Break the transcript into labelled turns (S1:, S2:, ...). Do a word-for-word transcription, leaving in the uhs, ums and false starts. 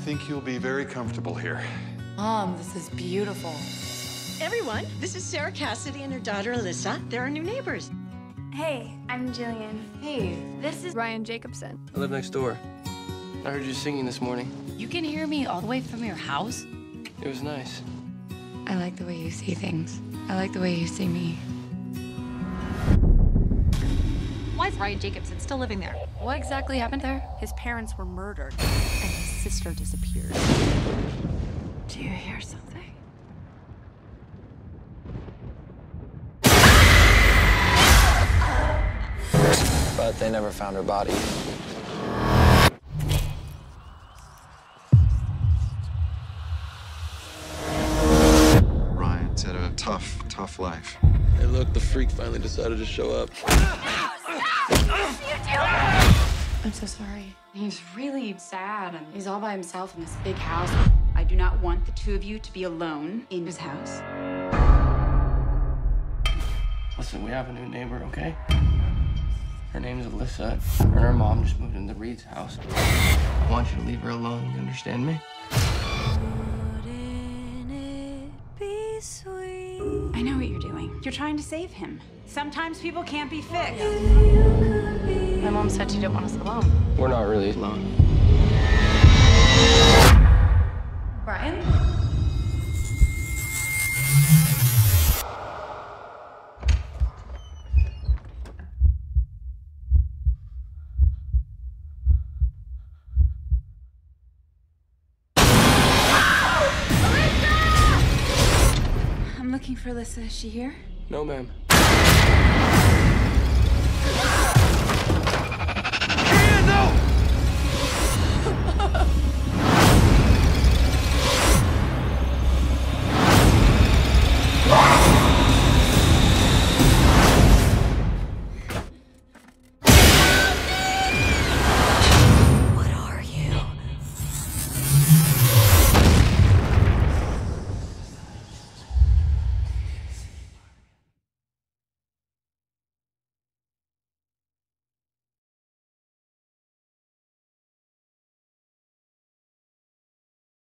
S1: think you'll be very comfortable here.
S2: Mom, this is beautiful.
S3: Everyone, this is Sarah Cassidy and her daughter, Elissa. They're our new neighbors.
S4: Hey, I'm Jillian.
S2: Hey,
S4: This is Ryan Jacobson.
S5: I live next door. I heard you singing this morning.
S2: you can hear me all the way from your house?
S5: It was nice.
S2: I like the way you see things. I like the way you see me.
S6: Why is Ryan Jacobson still living there?
S2: What exactly happened there?
S6: His parents were murdered, and his sister disappeared.
S2: Do you hear something?
S5: But they never found her body.
S1: Ryan's had a tough, tough life.
S5: Hey, look, the freak finally decided to show up.
S2: I'm so sorry. He's really sad, and he's all by himself in this big house.
S7: I do not want the two of you to be alone in his house.
S5: Listen, we have a new neighbor, okay? Her name's Elissa, and her mom just moved into Reed's house. I want you to leave her alone, you understand me?
S7: I know what you're doing. You're trying to save him. Sometimes people can't be fixed.
S2: My mom said she didn't want us alone.
S5: We're not really alone.
S7: Brian? I'm looking for Elissa. Is she here?
S5: No, ma'am.